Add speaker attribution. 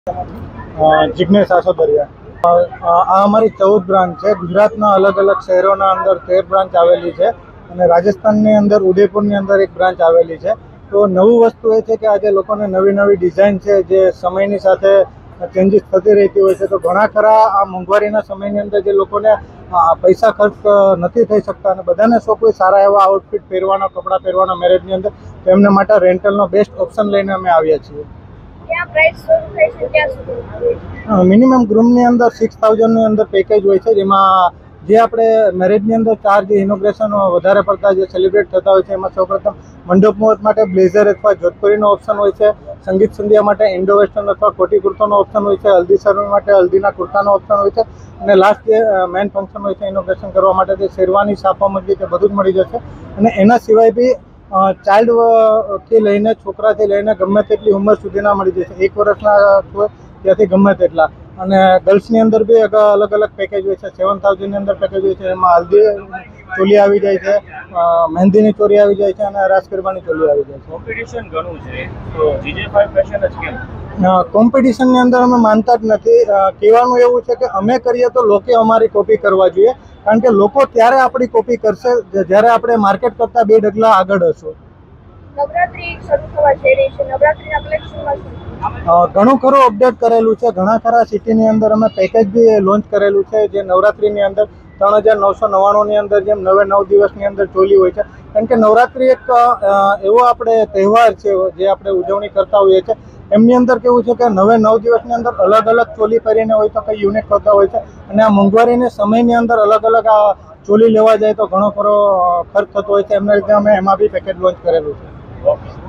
Speaker 1: જિગ્નેશ આસોદરિયા। આ અમારી 14 બ્રાન્ચ છે। ગુજરાતના અલગ અલગ શહેરોના અંદર 13 બ્રાન્ચ આવેલી છે અને રાજસ્થાનની અંદર ઉદયપુરની અંદર એક બ્રાન્ચ આવેલી છે। તો નવું વસ્તુ એ છે કે આજે લોકોને નવી નવી ડિઝાઇન છે જે સમયની સાથે ચેન્જીસ થતી રહેતી હોય છે। તો ઘણા ખરા આ મોંઘવારીના સમયની અંદર જે લોકોને પૈસા ખર્ચ નથી થઈ શકતા અને બધાને શોખ હોય સારા એવા આઉટફિટ પહેરવાનો, કપડાં પહેરવાના મેરેજની અંદર, તો એમના માટે રેન્ટલનો બેસ્ટ ઓપ્શન લઈને અમે આવ્યા છીએ। મિનિમમ ગ્રૂમની અંદર 6000ની અંદર પેકેજ હોય છે, જેમાં જે આપણે મેરેજની અંદર 4 જે ઇનોગ્રેશન વધારે પડતા જે સેલિબ્રેટ થતા હોય છે એમાં સૌપ્રથમ મંડપ મુહૂર્ત માટે બ્લેઝર અથવા જોધપુરીનો ઓપ્શન હોય છે, સંગીત સંધ્યા માટે ઇન્ડો વેસ્ટર્ન અથવા કોટી કુર્તાનો ઓપ્શન હોય છે, હલ્દી સેરેમની માટે હલ્દીના કુર્તાનો ઓપ્શન હોય છે અને લાસ્ટ જે મેન ફંક્શન હોય છે ઇનોગ્રેશન કરવા માટે જે શેરવાની, સાફા મરજી તે બધું જ મળી જશે। અને એના સિવાય બી ચાઇલ્ડથી લઈને છોકરાથી લઈને ગમે તેટલી ઉંમર સુધીના મળી જશે। 1 વર્ષના હોય ત્યાંથી ગમે તેટલા। અને ગર્લ્સની અંદર બી અલગ અલગ પેકેજ હોય છે। 7000ની અંદર પેકેજ હોય છે, એમાં હલ્દી ચોલી આવી જાય છે, મહેંદીની ચોરી આવી જાય છે અને રાસ ગરબાની ચોલી આવી જાય છે।
Speaker 2: કોમ્પિટિશન ઘણું છે, તો GJ5 ફેશન જ કેમ?
Speaker 1: કોમ્પિટિશનની અંદર અમે માનતા જ નથી। કહેવાનું એવું છે કે અમે કરીએ તો લોકો અમારી કોપી કરવા જોઈએ, કારણ કે લોકો ત્યારે આપણી કોપી કરશે જ્યારે આપણે માર્કેટ કરતાં 2 ડગલા આગળ હશું।
Speaker 3: નવરાત્રી શરૂ થવા જઈ રહી છે, નવરાત્રીના કલેક્શનમાં
Speaker 1: ઘણું ખરું અપડેટ કરેલું છે। ઘણા ખરા સિટીની અંદર અમે પેકેજ બી લોન્ચ કરેલું છે, જે નવરાત્રીની અંદર 3999ની અંદર જેમ 9 દિવસની અંદર ચોલી હોય છે, કારણ કે નવરાત્રી એક એવો આપણે તહેવાર છે જે આપણે ઉજવણી કરતા હોઈએ છીએ। એમની અંદર કેવું છે કે 9 દિવસની અંદર અલગ અલગ ચોલી પહેરીને હોય તો કંઈ યુનિક હોતા હોય છે અને આ મોંઘવારીના સમયની અંદર અલગ અલગ આ ચોલી લેવા જાય તો ઘણો ખરો ખર્ચ થતો હોય છે, એમના લીધે અમે એમાં બી પેકેજ લોન્ચ કરેલું છે।